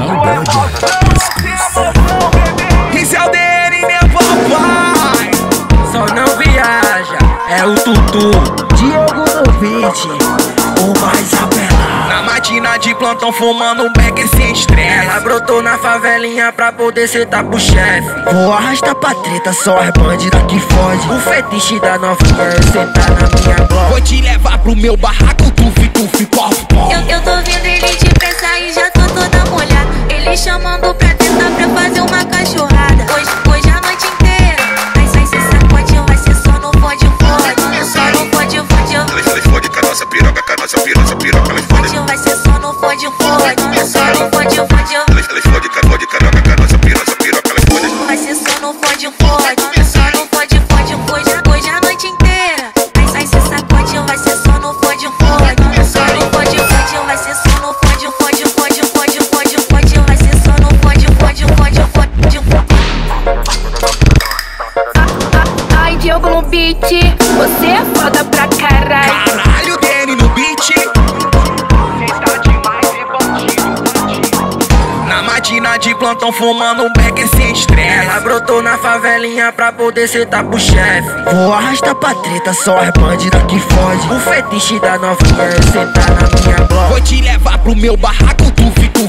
Maldade exclusivo. Isso é o DN, meu papai. Só não viaja, é o Tutu. Diogo no beat, o mais apelado. Na matina de plantão fumando um becker sem estresse. Ela brotou na favelinha pra poder sentar pro chefe. Vou arrastar pra treta, só é bandida que fode. O fetiche da novinha é sentar na minha bloco. Vou te levar pro meu barraco, tufi, tufi, pof, pof. Eu tô vendo ele depressa e já tô toda molhada. Ele chamando pra tentar pra fazer uma cachorrada. Hoje a noite inteira, aí sai se sacode, vai ser só no fode, fode. Só no fode, fode. Elas fode com a nossa piroca, com a nossa piroca, elas fode. Vai ser só no fode, fode. Só no fode, fode. Elas fode com a nossa piroca, elas fode. Vai ser só no fode, fode. Só no fode, fode. Hoje a noite inteira, aí sai se sacode, vai ser só no fode, fode. Só no fode, fode. Vai ser só no fode, fode, fode, fode, fode, fode. Vai ser só no fode, fode, fode, fode. Ai, Diogo no beat, você é foda pra caralho. Caralho, DN no beat. Na matina de plantão fumando um becker sem estresse. Ela brotou na favelinha pra poder sentar pro chefe. Vou arrastar pra treta, só é bandida que fode. O fetiche da novinha é sentar na minha bloco. Vou te levar pro meu barraco, tufi, tufi.